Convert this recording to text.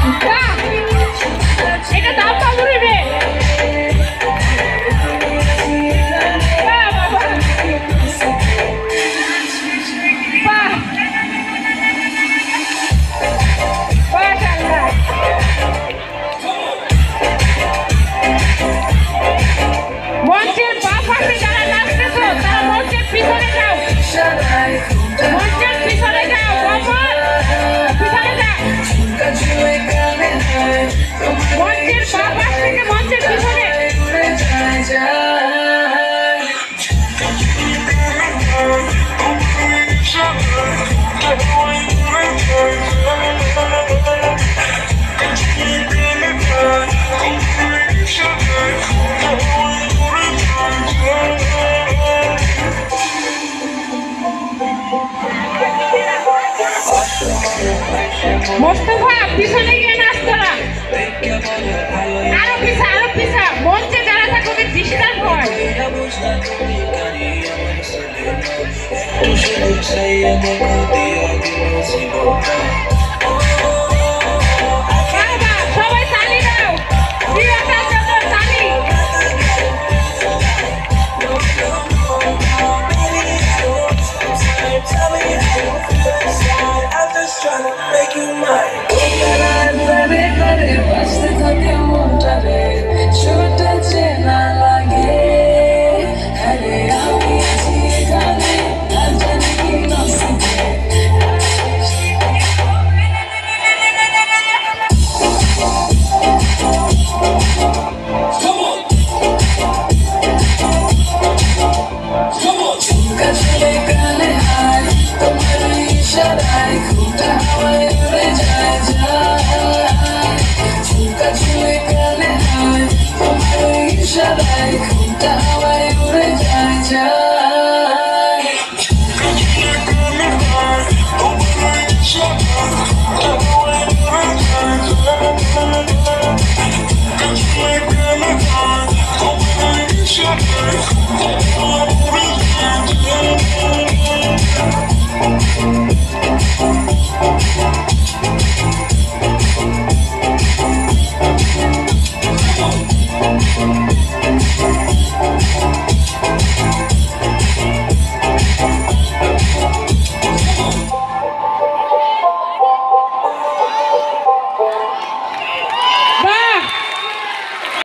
এটা দাম পাবো রে। মঞ্চের বাঁ পাশে যারা নাচতেছো তারা মঞ্চের পিছনে যাও, মঞ্চের পিছনে যাও বাবা, পিছনে যাও, মঞ্চের বাঁ পাশ থেকে মঞ্চের পিছনে। মোস্তফা পিছনে গিয়ে নাচ তোরা, আরো পিছা মঞ্চে যারা থাকো ডিস্টার্ব হয়।